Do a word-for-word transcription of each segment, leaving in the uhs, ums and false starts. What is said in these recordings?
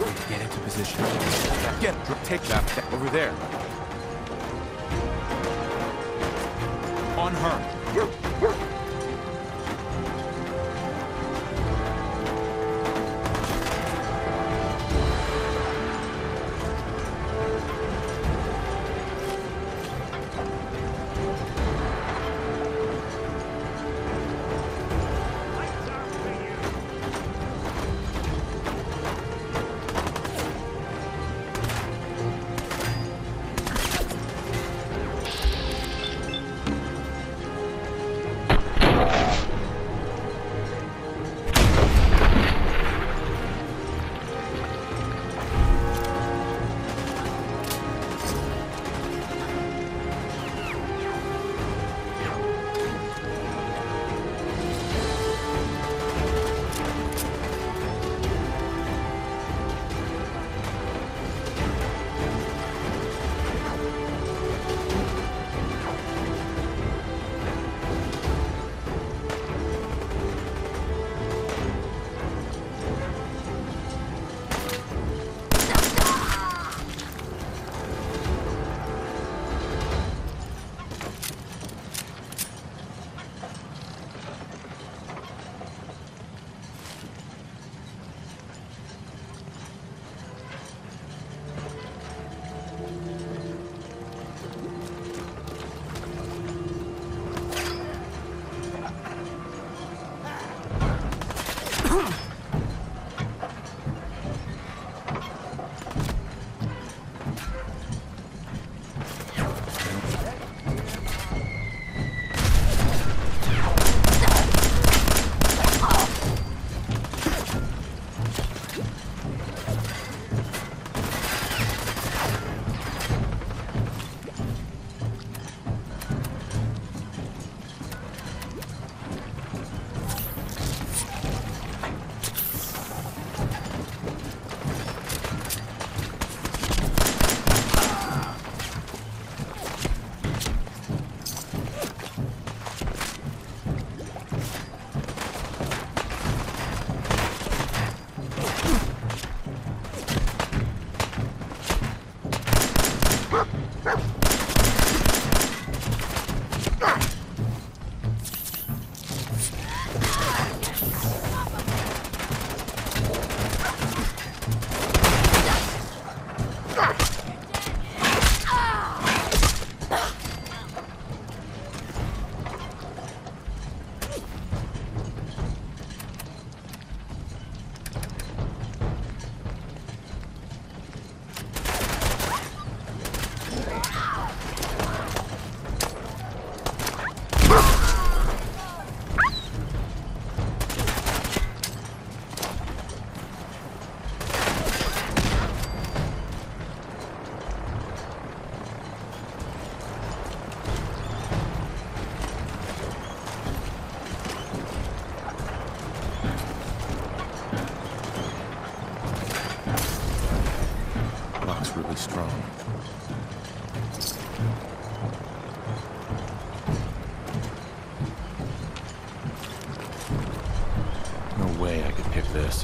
Get into position. Get, take that, over there. On her. Really strong. No way I could pick this.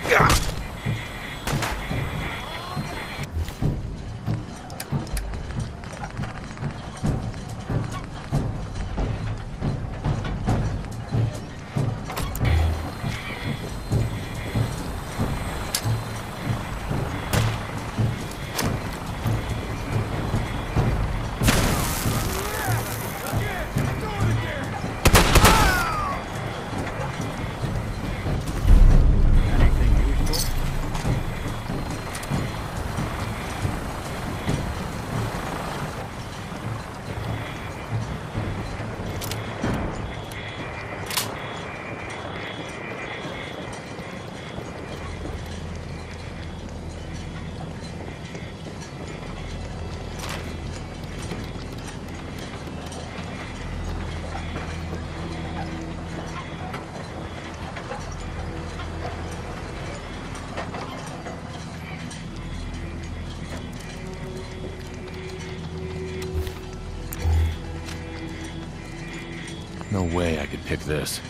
No way I could pick this.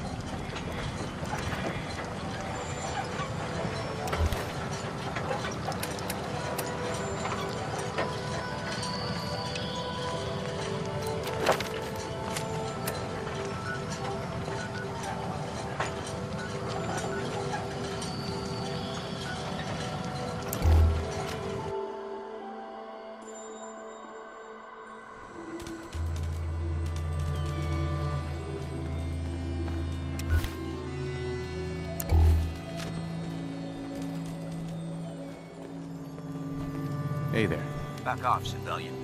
Hey there. Back off, civilian.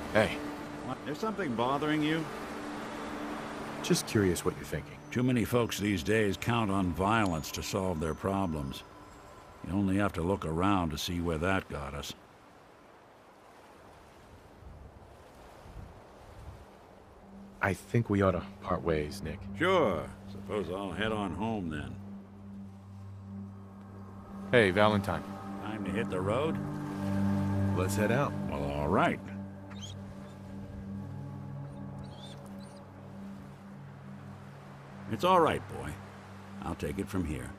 Hey, What? There's something bothering you? just curious what you're thinking. Too many folks these days count on violence to solve their problems. You only have to look around to see where that got us. I think we ought to part ways, Nick. Sure. Suppose I'll head on home then. Hey, Valentine. Time to hit the road? Let's head out. Well, all right. It's all right, boy. I'll take it from here.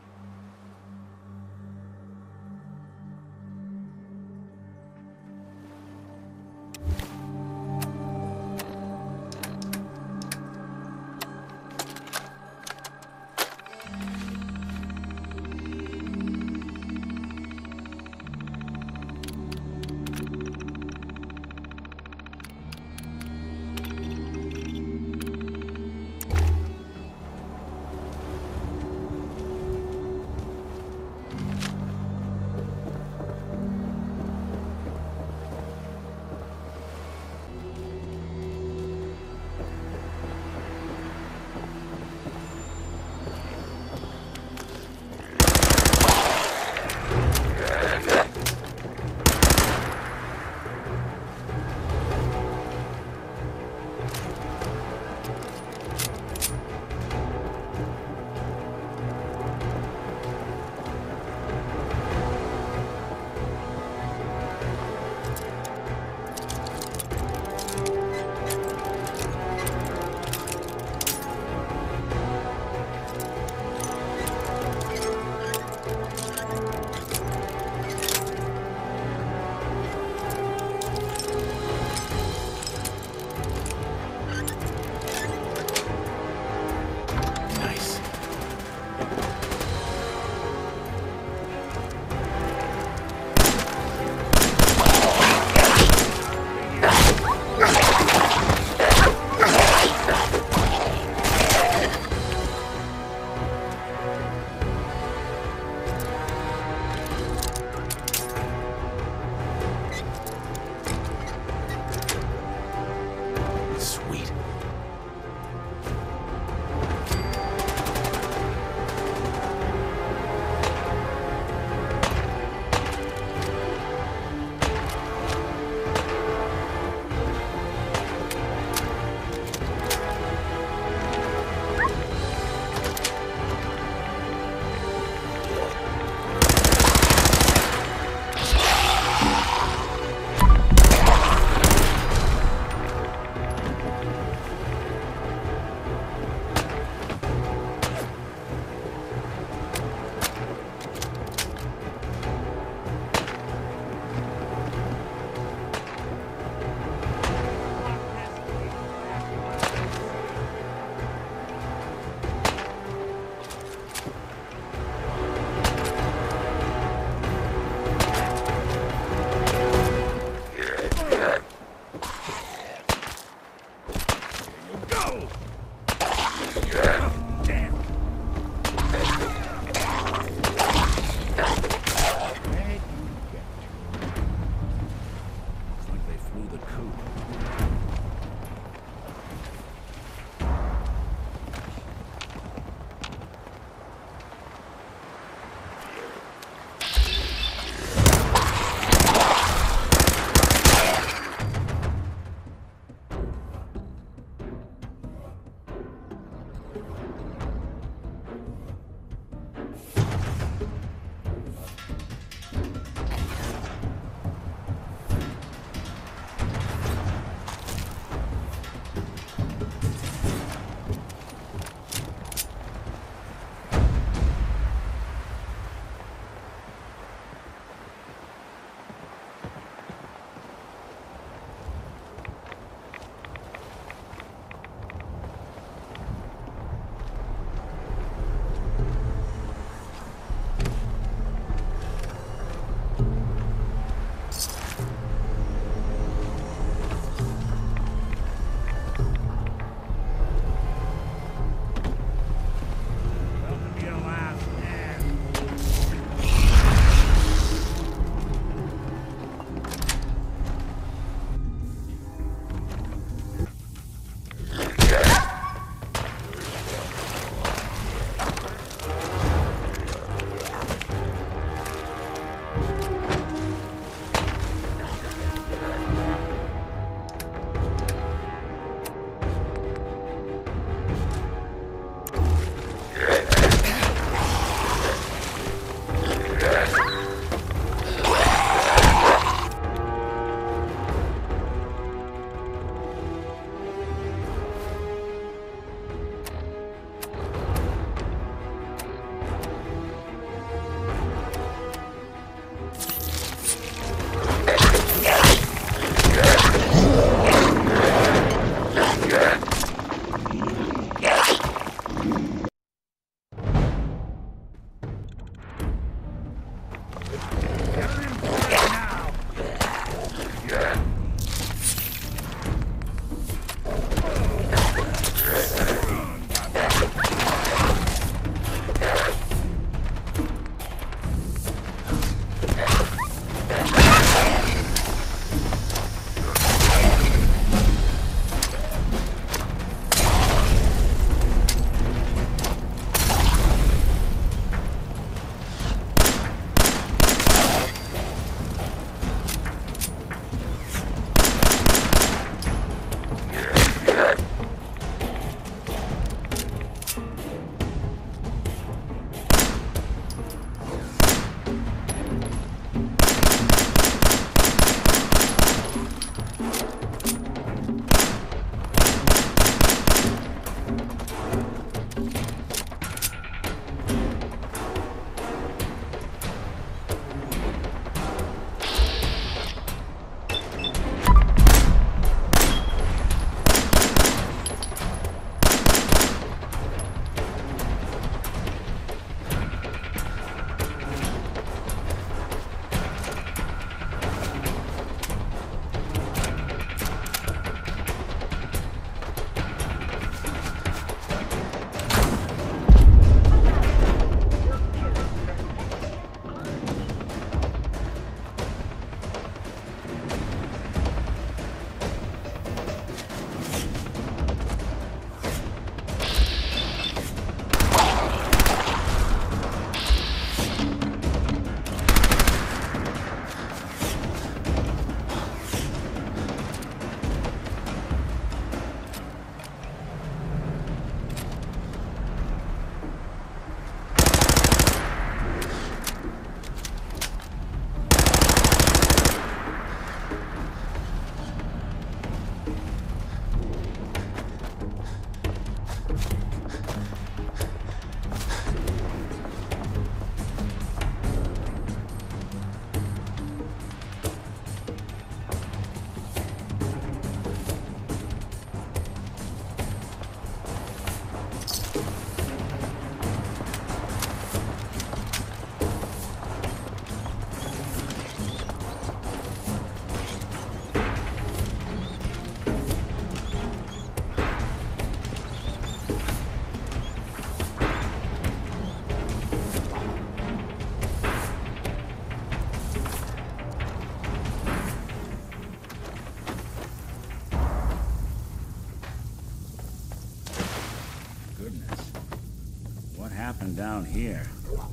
And down here,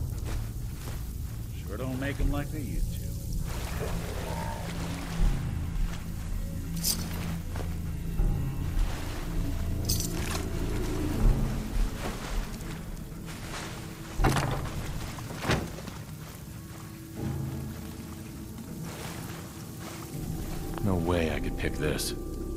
sure don't make them like they used to. No way I could pick this.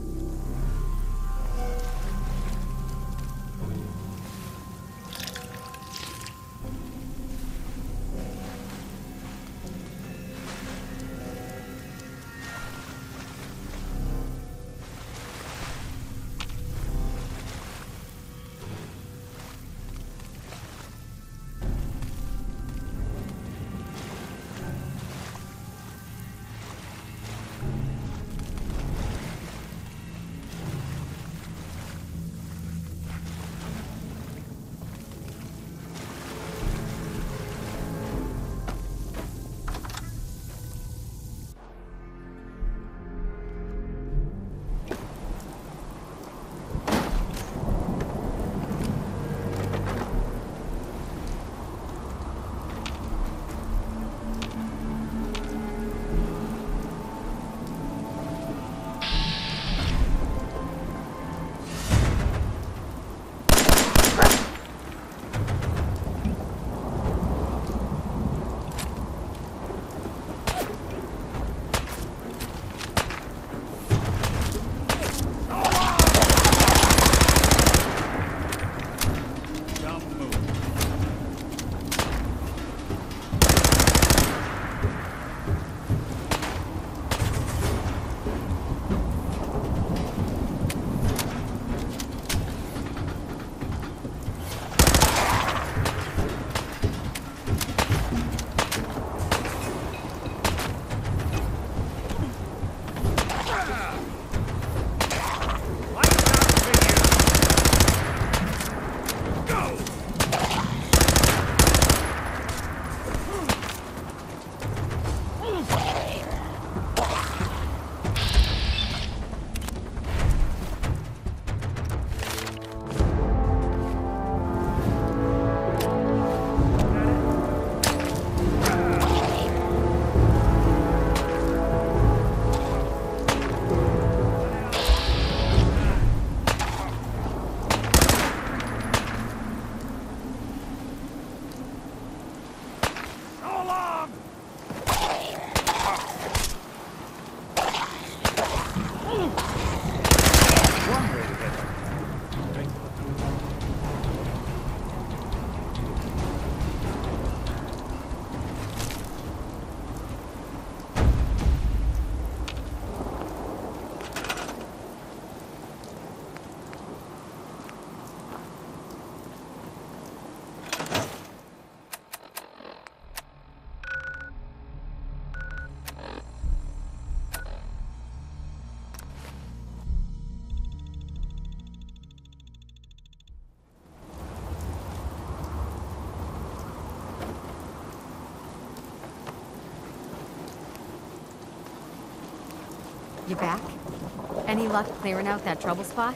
You back? Any luck clearing out that trouble spot?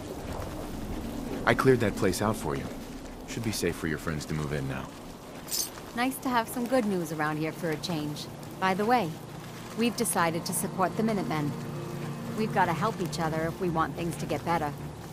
I cleared that place out for you. Should be safe for your friends to move in now. Nice to have some good news around here for a change. By the way, we've decided to support the Minutemen. We've got to help each other if we want things to get better.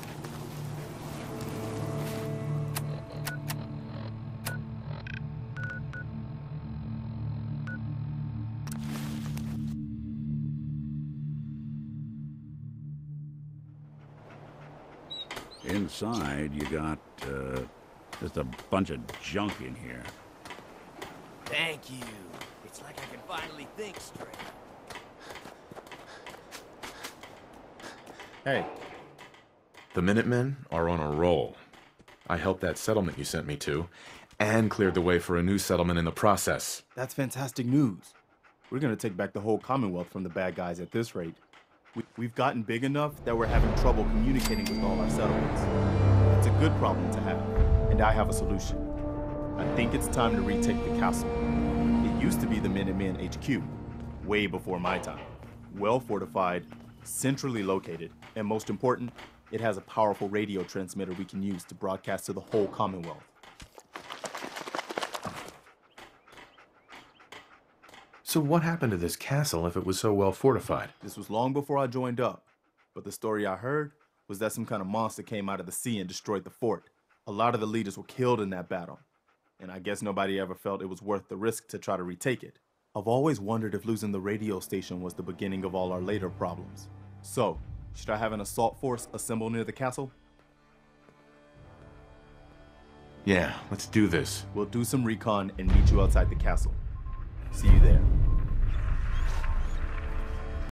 Inside, you got, uh, just a bunch of junk in here. Thank you. It's like I can finally think straight. Hey. The Minutemen are on a roll. I helped that settlement you sent me to, and cleared the way for a new settlement in the process. That's fantastic news. We're gonna take back the whole Commonwealth from the bad guys at this rate. We, we've gotten big enough that we're having trouble communicating with all our settlements. It's a good problem to have, and I have a solution. I think it's time to retake the castle. It used to be the Minutemen H Q, way before my time. Well fortified, centrally located, and most important, it has a powerful radio transmitter we can use to broadcast to the whole Commonwealth. So what happened to this castle if it was so well fortified? This was long before I joined up, but the story I heard was that some kind of monster came out of the sea and destroyed the fort. A lot of the leaders were killed in that battle, and I guess nobody ever felt it was worth the risk to try to retake it. I've always wondered if losing the radio station was the beginning of all our later problems. So, should I have an assault force assemble near the castle? Yeah, let's do this. We'll do some recon and meet you outside the castle. See you there.